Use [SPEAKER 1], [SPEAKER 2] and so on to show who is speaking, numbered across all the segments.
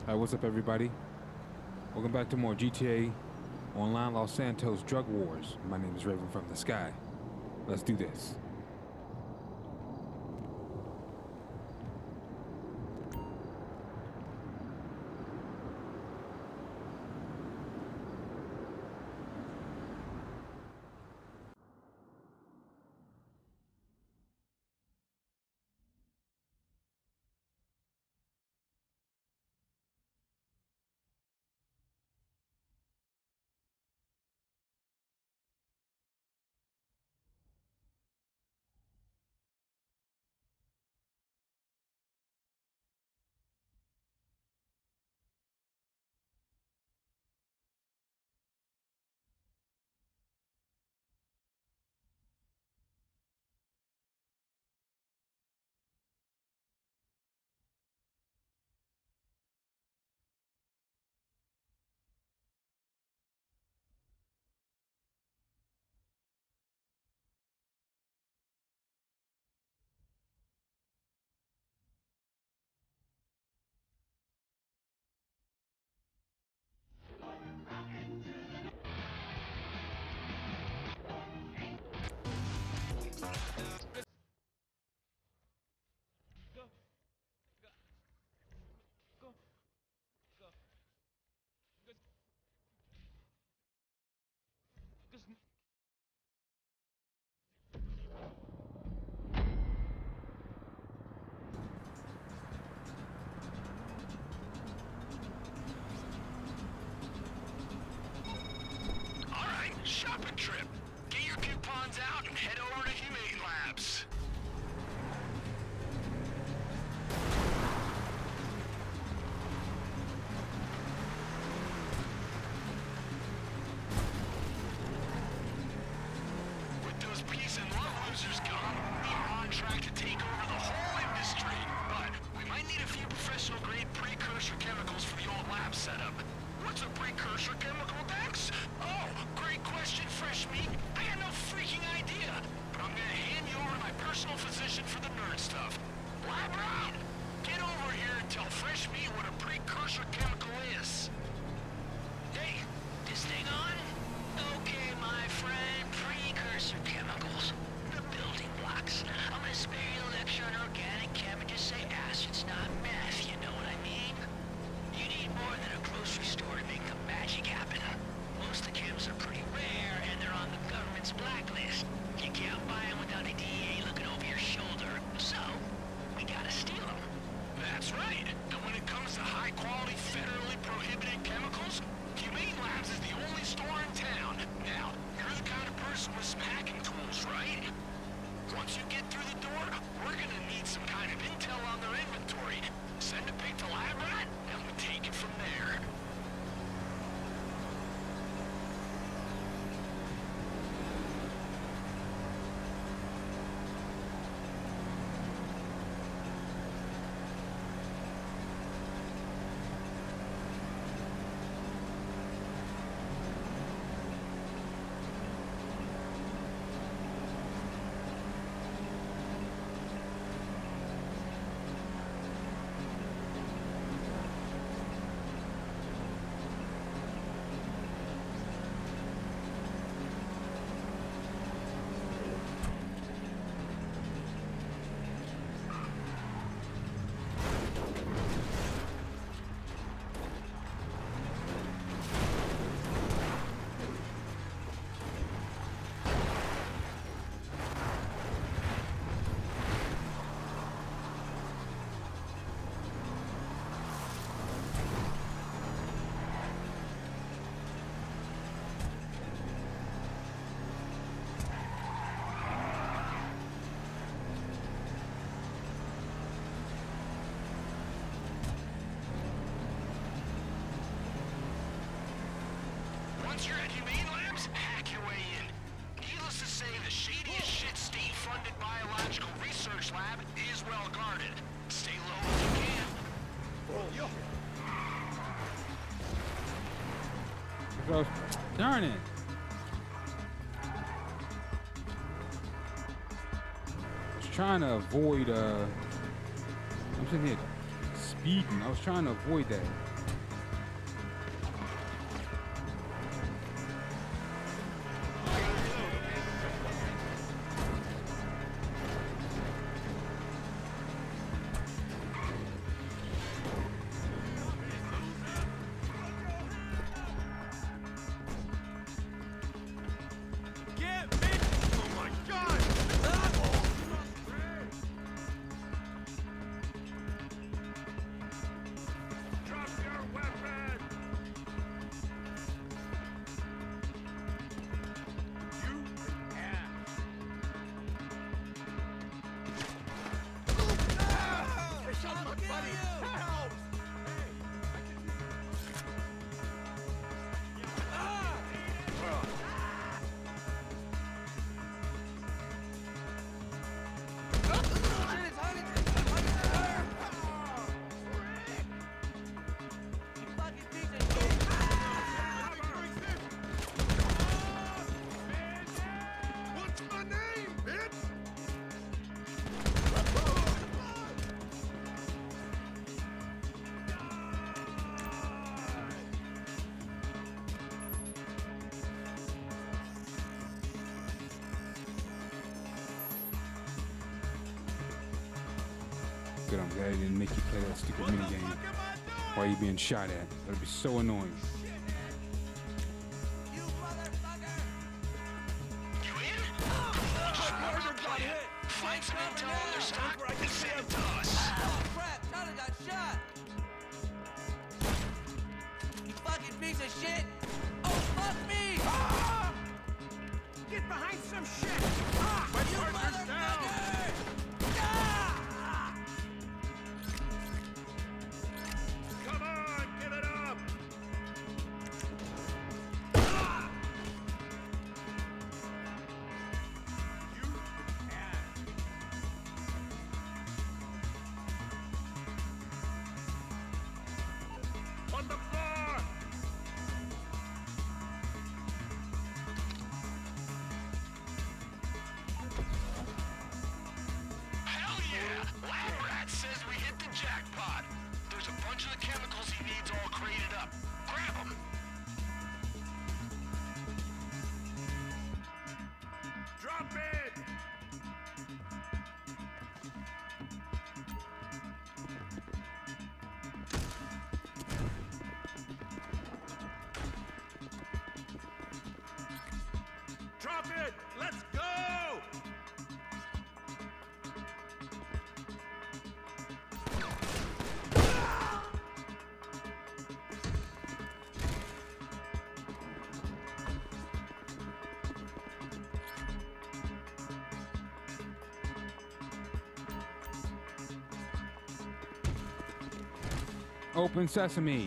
[SPEAKER 1] Hi, what's up, everybody? Welcome back to more GTA Online Los Santos Drug Wars. My name is Raven from the Sky. Let's do this.
[SPEAKER 2] Shopping trip. Get your coupons out and head over to Humane Labs. With those peace and love losers gone, we are on track to take over the whole industry. But we might need a few professional-grade precursor chemicals for the old lab setup. What's a precursor chemical, Dex? Oh, great question, Fresh Meat. I got no freaking idea. But I'm gonna hand you over to my personal physician for the nerd stuff. Lab Rat, get over here and tell Fresh Meat what a precursor chemical is. Hey, this thing on? Okay, my friend, precursor chemicals. The building blocks. I'm gonna spare you a lecture on organic chem and just say acid's not meth, you know what I mean? You need more than a grocery store to make the magic happen. Most of the chems are pretty rare, and they're on the government's blacklist. You can't buy them without a DEA looking over your shoulder. So, we gotta steal them. That's right. And when it comes to high-quality, federally prohibited chemicals, Humane Labs is the only store in town. Now, you're the kind of person with some hacking tools, right? Once you get through the door, we're gonna need some kind of intel on their inventory. Send a pic to Lab Rat, and we take it from there. Once you're at Humane Labs, hack your way in. Needless to say, the shadiest shit state-funded biological research lab is well guarded. Stay low if you can.
[SPEAKER 1] So, darn it. I was trying to avoid, I'm sitting here speeding. I was trying to avoid that. Good, I'm glad I didn't make you play that stupid minigame while you're being shot at. That'd be so annoying.
[SPEAKER 2] You motherfucker! You in? Just remember the plan. Find some intel on their stock and send it to us.
[SPEAKER 3] Oh crap! Tyler got shot! You fucking piece of shit! Oh fuck me! Ah!
[SPEAKER 4] Get behind some shit! Ah!
[SPEAKER 3] You motherfucker! Ah!
[SPEAKER 4] Come on, give it up! Ah! You on the floor!
[SPEAKER 2] Hell yeah! Lab Rat says we hit the jackpot. There's a bunch of the chemicals he needs all crated up. Grab them.
[SPEAKER 4] Drop it! Drop it! Let's go!
[SPEAKER 1] Open sesame.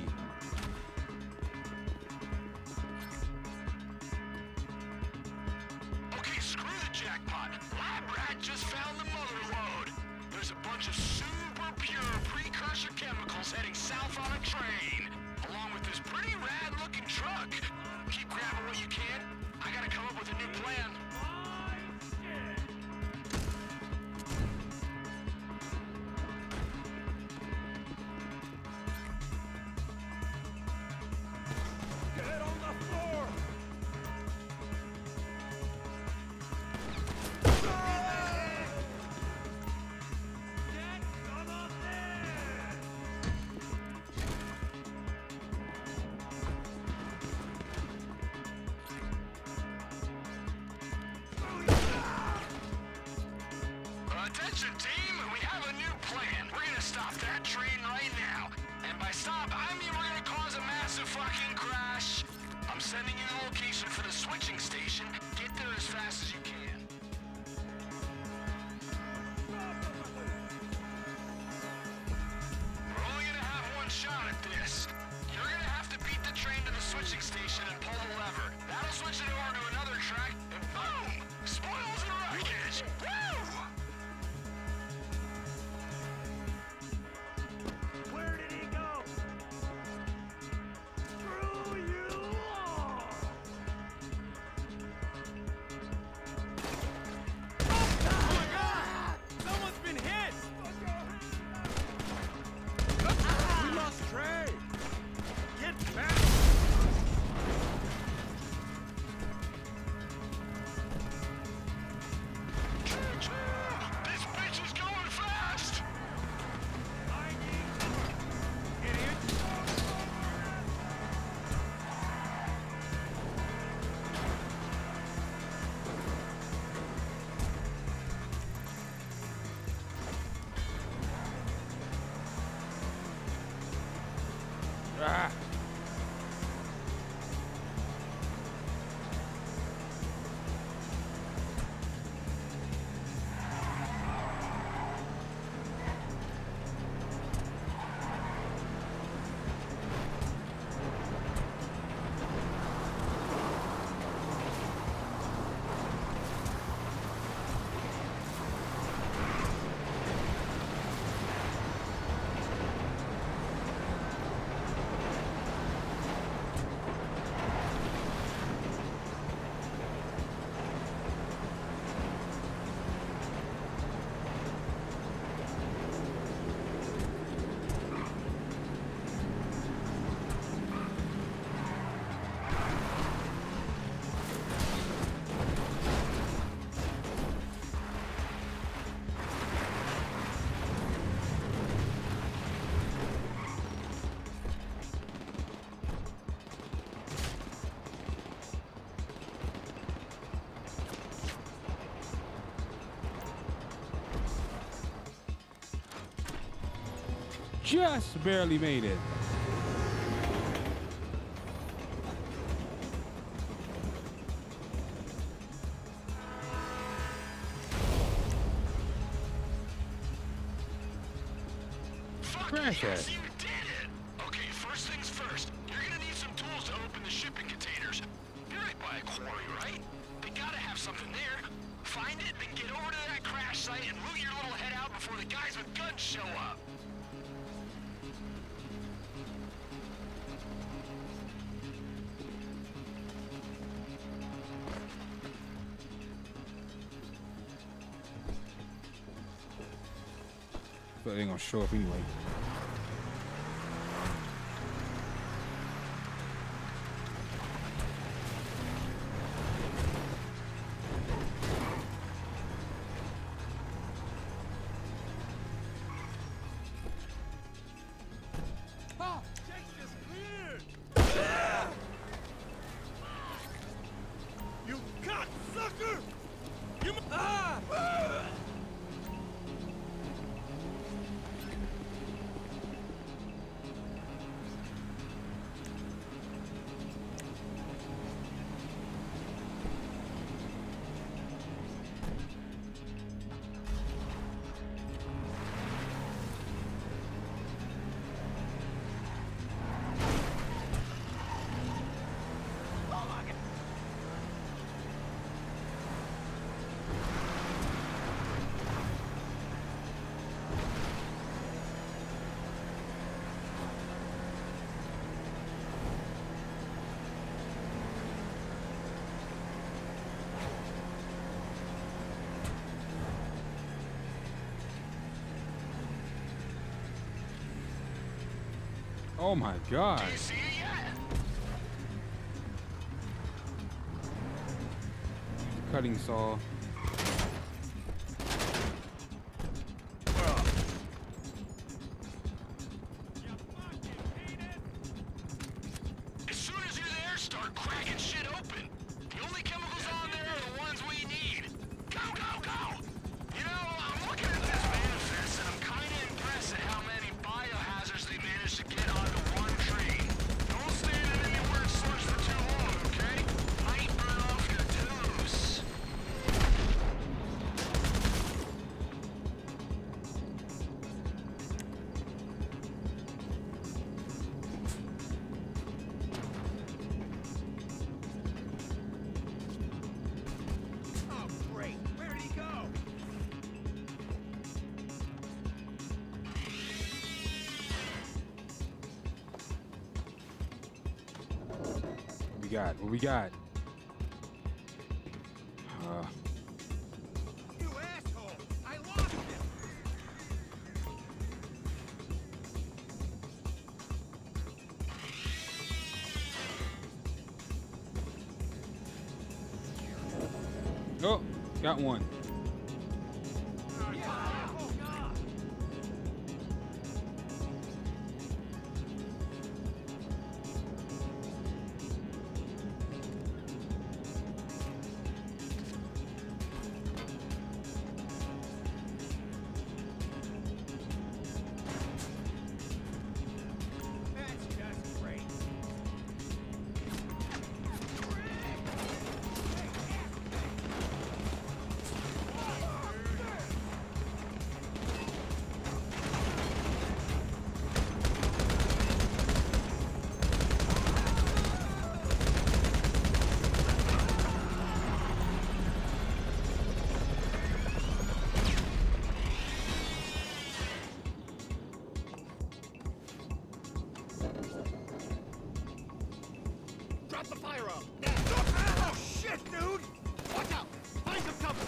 [SPEAKER 2] Okay, screw the jackpot. Lab Rat just found the mother lode. There's a bunch of super pure precursor chemicals heading south on a train, along with this pretty rad-looking truck. Keep grabbing what you can. I gotta come up with a new plan.
[SPEAKER 4] Get on the floor! Get some of this!
[SPEAKER 2] Attention, team! We have a new plan. We're gonna stop that train right now. And by stop, I mean we're gonna cause a massive fucking crash. I'm sending you the location for the switching station. Get there as fast as you can. We're only gonna have one shot at this. You're gonna have to beat the train to the switching station and pull the lever. That'll switch it over to another track, and boom! Spoils and wreckage! Woo!
[SPEAKER 4] Where did he go? Screw you all! Oh my God! Someone's been hit! We lost Trey! Get back!
[SPEAKER 2] This bitch is going fast!
[SPEAKER 4] I need... Idiot!
[SPEAKER 1] Ah. just barely made it. Crash that.
[SPEAKER 2] You did it! Okay, first things first. You're gonna need some tools to open the shipping containers. You're right by a quarry, right? They gotta have something there. Find it, then get over to that crash site and root your little head out before the guys with guns show up.
[SPEAKER 1] But they ain't gonna show up anyway.
[SPEAKER 4] You cocksucker! You
[SPEAKER 1] Oh my God.
[SPEAKER 2] Do you see it yet?
[SPEAKER 1] Cutting saw.
[SPEAKER 2] As soon as you're there, start cracking shit open. The only chemicals on there are the ones we need. Go, go, go! You know, I'm looking at this manifest and I'm kinda impressed at how many biohazards they managed to get onto one tree. Don't stand in any weird slush for too long, okay? Might burn off your toes.
[SPEAKER 4] Oh, great. Where did he go?
[SPEAKER 1] What we got? What we got?
[SPEAKER 4] You asshole! I lost him!
[SPEAKER 1] Oh, got one.
[SPEAKER 4] Oh, God! That's just great. Drop the fire up! Oh, shit, dude! Watch out! Find some cover!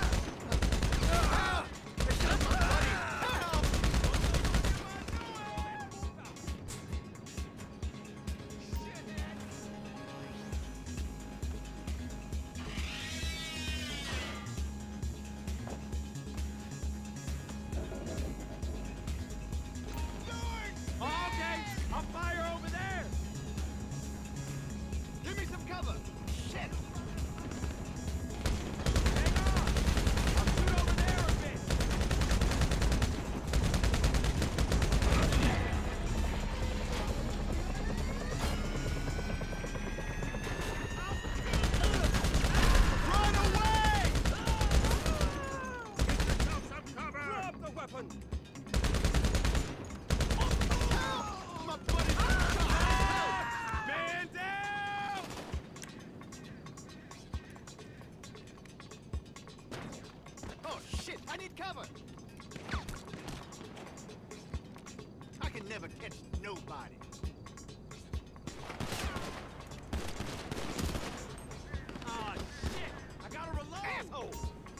[SPEAKER 4] It's not my buddy! Help! Okay, I'll fire over there! Give me some cover! Shit! Hang on! cover! I can never catch nobody. Ah, shit! I gotta reload! Asshole!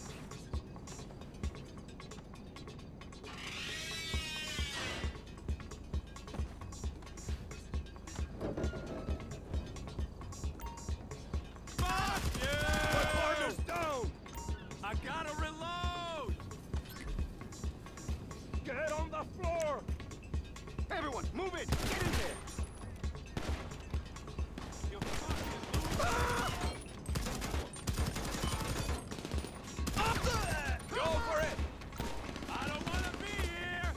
[SPEAKER 4] Fuck you! My partner's down! I gotta reload! Get on the floor! Everyone, move it! Get in there! You fucking Go for it! I don't want to be here!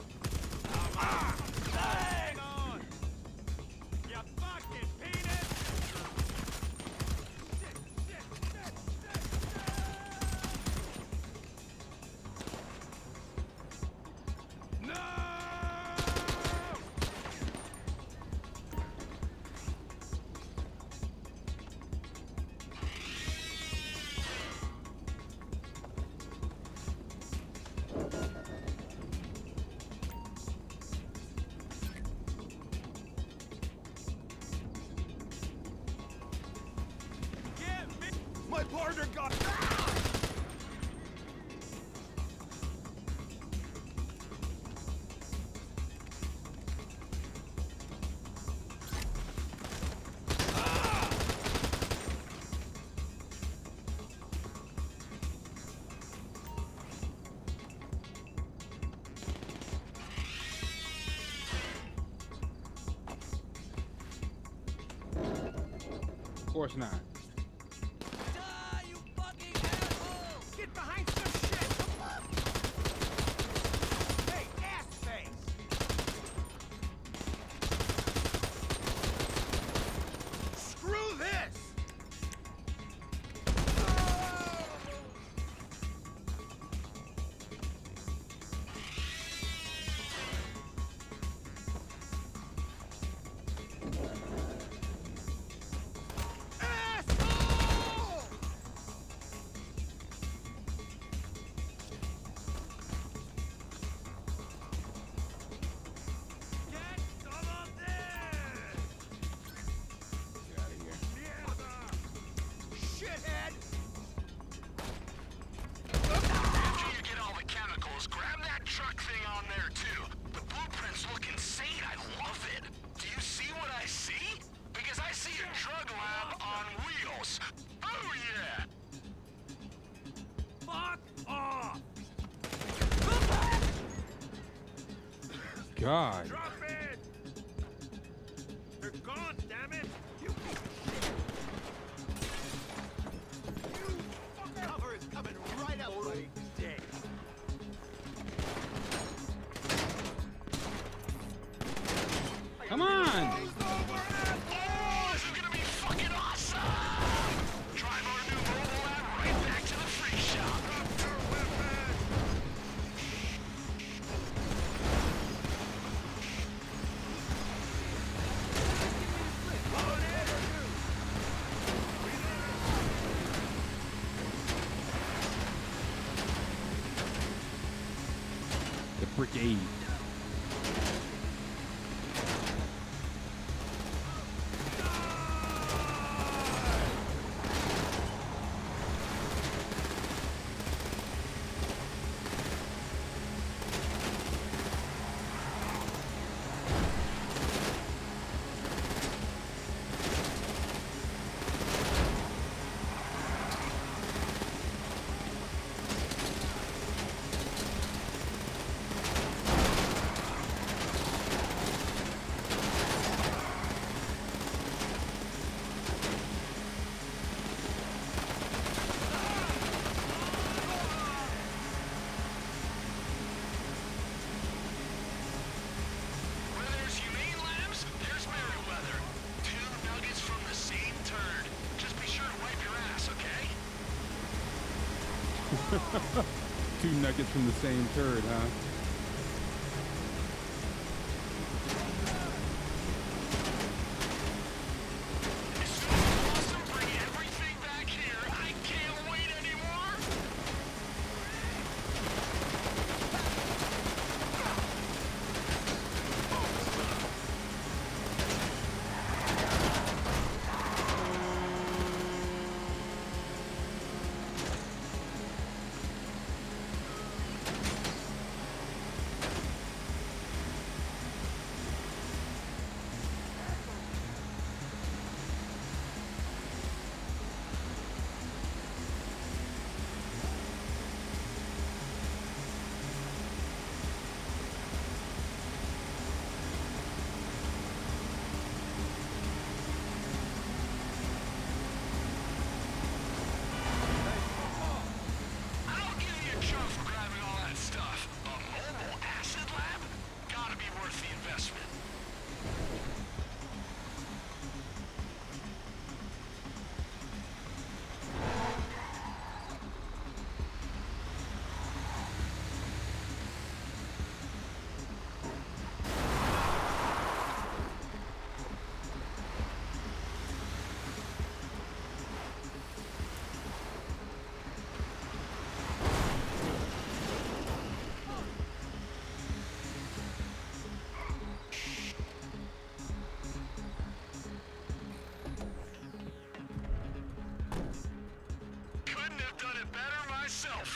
[SPEAKER 4] Hang on! You fucking penis! Shit, shit, shit, shit, shit! No! Get me! My partner got...
[SPEAKER 1] Of course not.
[SPEAKER 3] Die, you fucking asshole!
[SPEAKER 4] Get behind some shit! Hey, ass face! Screw this! Asshole! Get some of this!
[SPEAKER 1] Get out of here.
[SPEAKER 4] Mierda! Shithead!
[SPEAKER 2] After you get all the chemicals, grab that truck thing on there too. The blueprints look insane. I love it. Do you see what I see? Because I see a drug lab on wheels. Oh yeah!
[SPEAKER 4] Fuck off!
[SPEAKER 1] God.
[SPEAKER 4] Drop it! They're gone, damn it! You piece of shit! You fucker! Cover is coming right up, buddy. Dead.
[SPEAKER 1] Come on.
[SPEAKER 2] Oh, this is gonna be fucking awesome! Drive our new mobile lab right back to the free shop.
[SPEAKER 4] Drop your weapon! On it!
[SPEAKER 1] The brigade.
[SPEAKER 2] Where there's humane labs, there's Merryweather. 2 nuggets from the same turd. Just be sure to wipe your ass, okay?
[SPEAKER 1] 2 nuggets from the same turd, huh?
[SPEAKER 2] It's so awesome, bring everything back here. I can't wait anymore.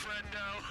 [SPEAKER 2] friendo.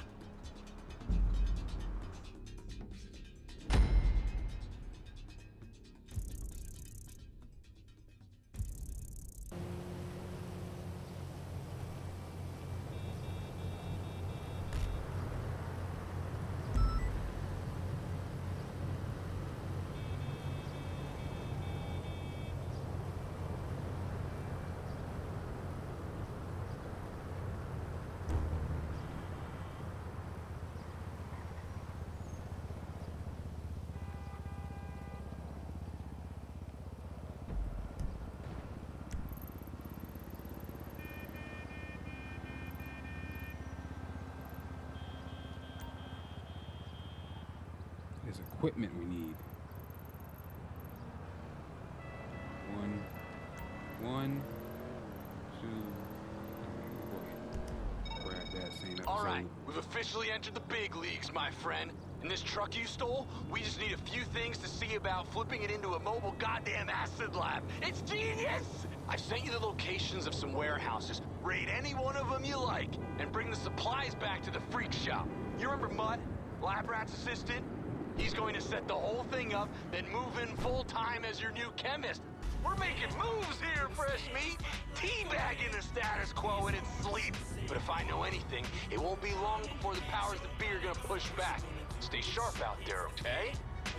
[SPEAKER 1] There's equipment we need. One, two, three. Grab that same episode.
[SPEAKER 5] All right, we've officially entered the big leagues, my friend. And this truck you stole, we just need a few things to see about flipping it into a mobile goddamn acid lab. It's genius! I've sent you the locations of some warehouses. Raid any one of them you like, and bring the supplies back to the freak shop. You remember Mutt, Lab Rat's assistant? He's going to set the whole thing up, then move in full-time as your new chemist. We're making moves here, fresh meat. Teabagging the status quo in its sleep. But if I know anything, it won't be long before the powers that be are gonna push back. Stay sharp out there, okay?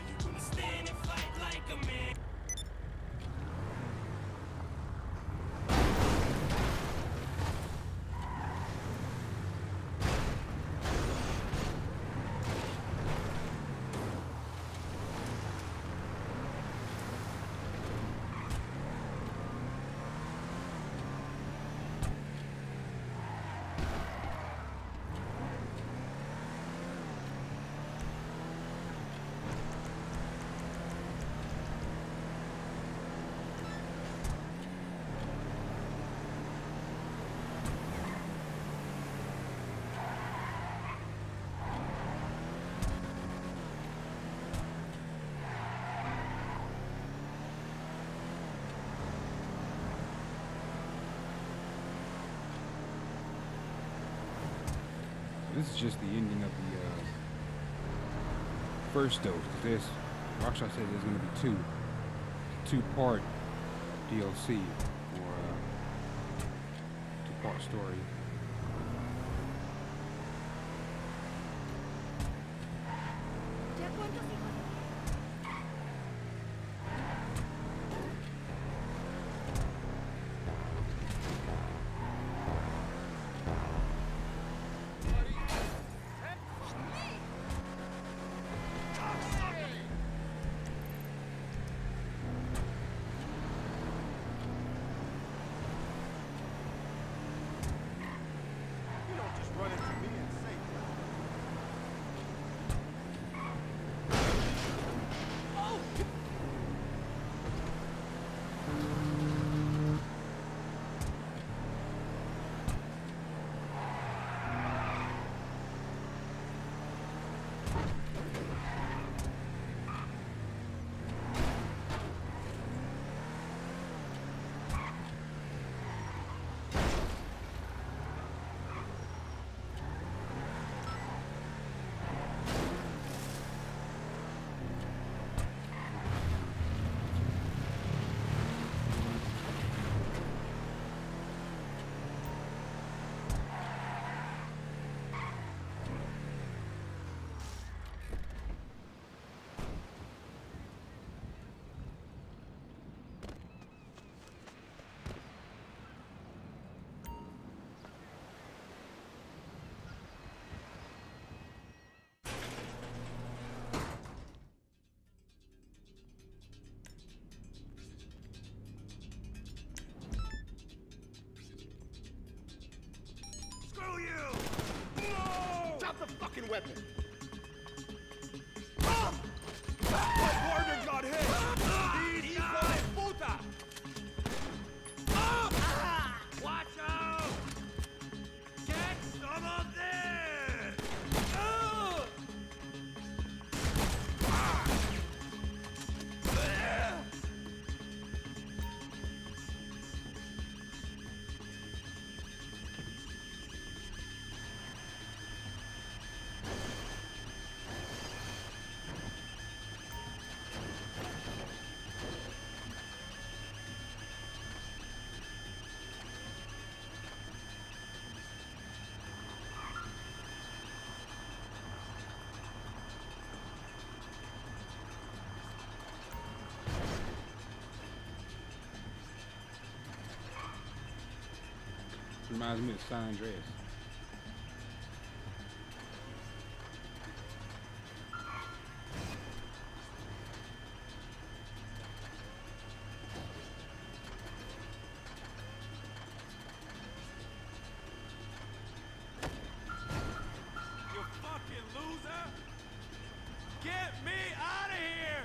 [SPEAKER 1] This is just the ending of the first dose. This Rockstar said there's going to be two-part DLC or two-part story.
[SPEAKER 4] Weapon. My partner got hit! ¡Hijo de puta! Watch out! Get some of this!
[SPEAKER 1] Reminds me of San Andreas.
[SPEAKER 4] You fucking loser! Get me out of here!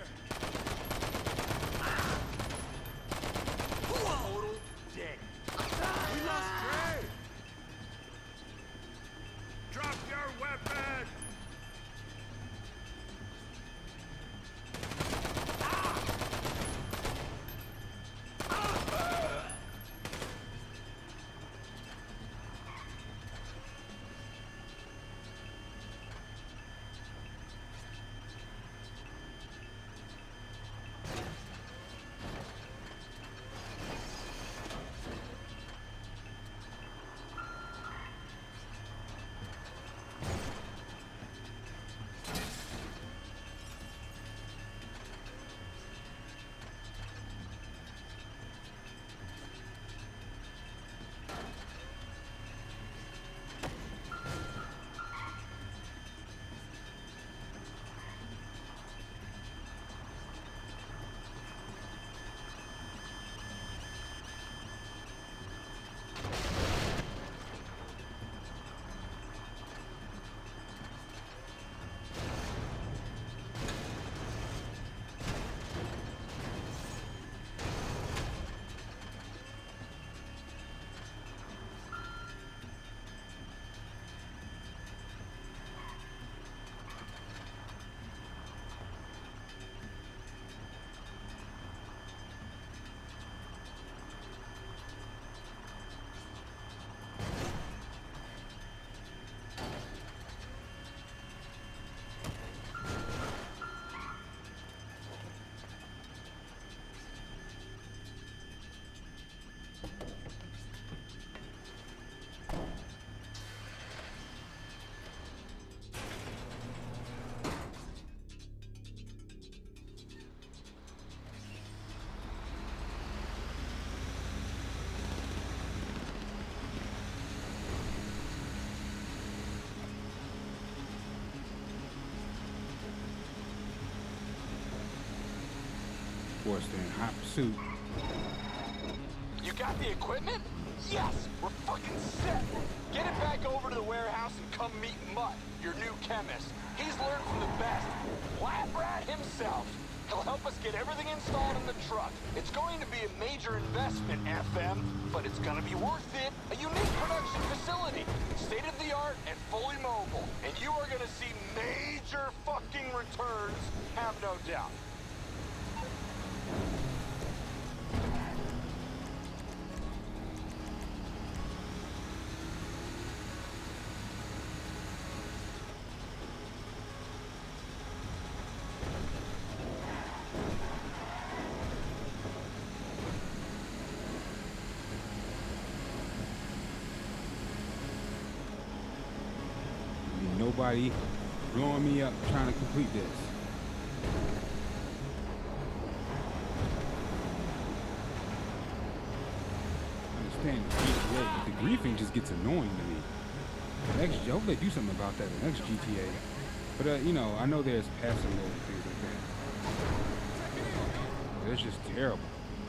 [SPEAKER 4] Total dick. We lost Trey! Drop your weapon!
[SPEAKER 1] Of course, they're in hot pursuit.
[SPEAKER 5] You got the equipment? Yes, we're fucking set. Get it back over to the warehouse and come meet Mutt, your new chemist. He's learned from the best. Lab rat himself. He'll help us get everything installed in the truck. It's going to be a major investment, FM, but it's gonna be worth it. A unique production facility, state-of-the-art and fully mobile. And you are gonna see major fucking returns, have no doubt.
[SPEAKER 1] Nobody blowing me up trying to complete this. I understand the GTA, but the griefing just gets annoying to me. Next, I hope they do something about that in the next GTA. But you know, I know there's passing mode and things like that. But it's just terrible.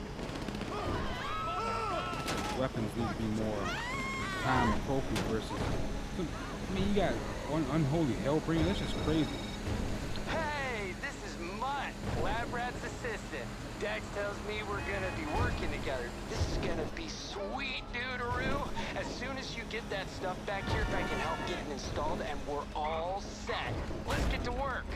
[SPEAKER 1] Weapons need to be more time appropriate versus. I mean, you got one unholy hellbringer. That's just crazy.
[SPEAKER 3] Hey, this is Mutt, Lab Rat's assistant. Dex tells me we're gonna be working together. This is gonna be sweet, dude-a-roo. As soon as you get that stuff back here, I can help get it installed, and we're all set. Let's get to work.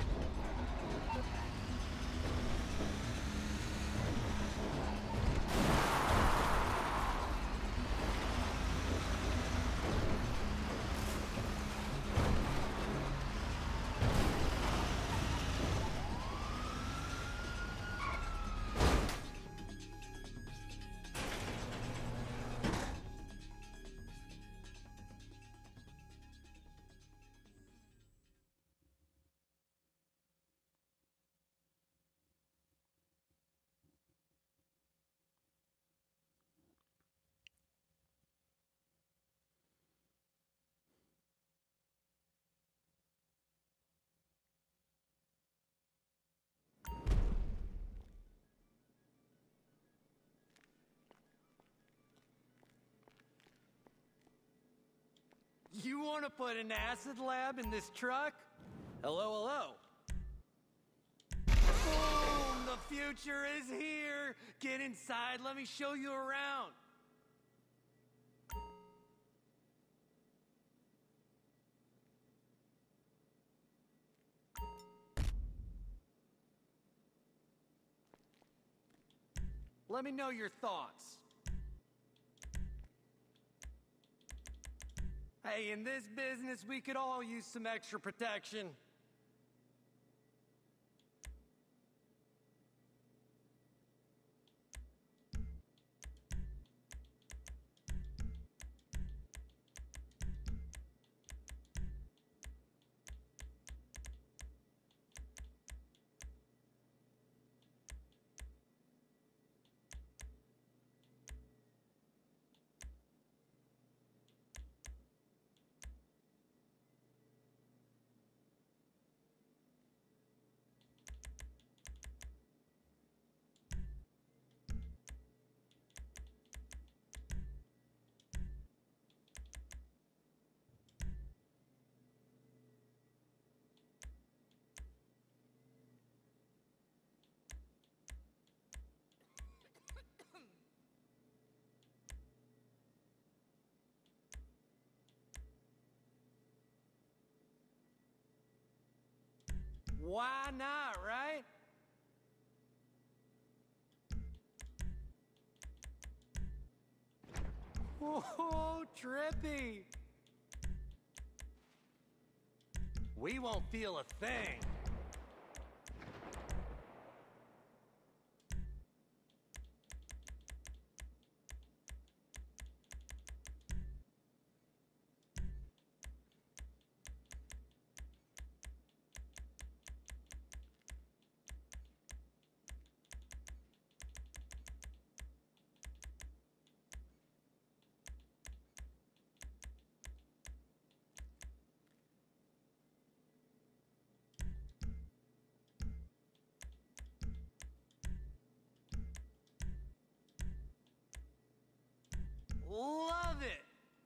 [SPEAKER 3] wanna put an acid lab in this truck? Hello, hello. Boom! The future is here! Get inside, let me show you around. Let me know your thoughts. Hey, in this business, we could all use some extra protection. Why not, right? Whoa, trippy. We won't feel a thing. Love it!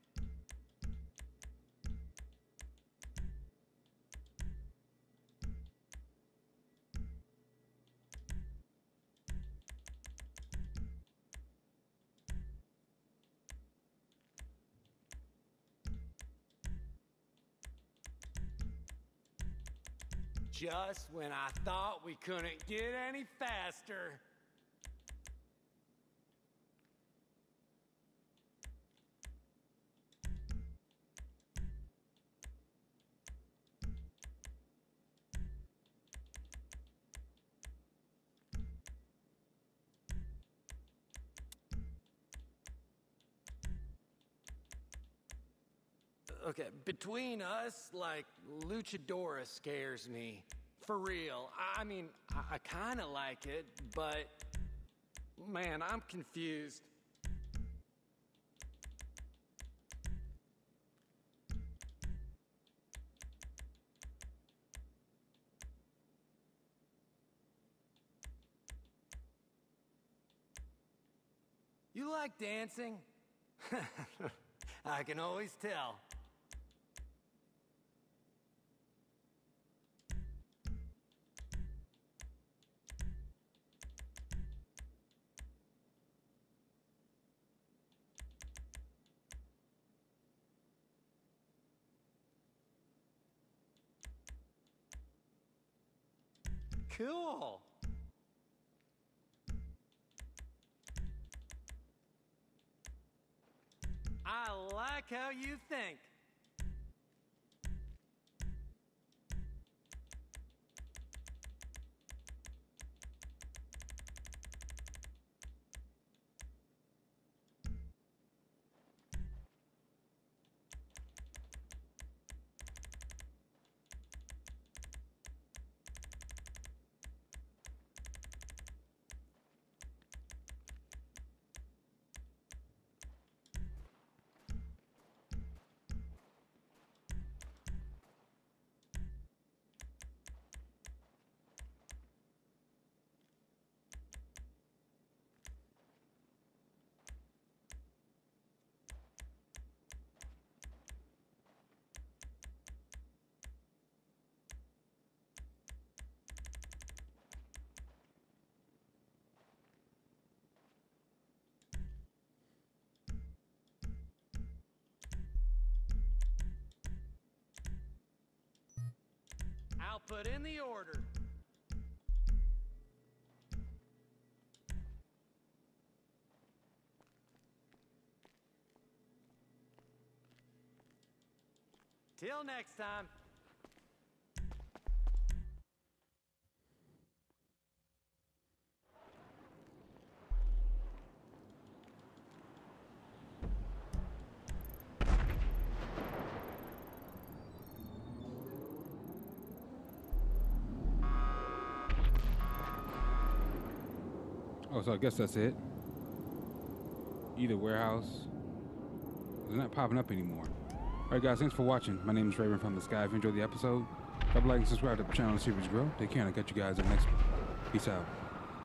[SPEAKER 3] Just when I thought we couldn't get any faster. Okay, between us, like, Luchadora scares me. For real. I mean, I kinda like it, but... Man, I'm confused. You like dancing? I can always tell. Cool. I like how you think. I'll put in the order. Till next time.
[SPEAKER 1] Oh, so I guess that's it. Either warehouse. They're not popping up anymore. Alright guys, thanks for watching. My name is Raven from the Sky. If you enjoyed the episode, drop a like and subscribe to the channel and series grow. Take care and I'll catch you guys in the next one. Peace out.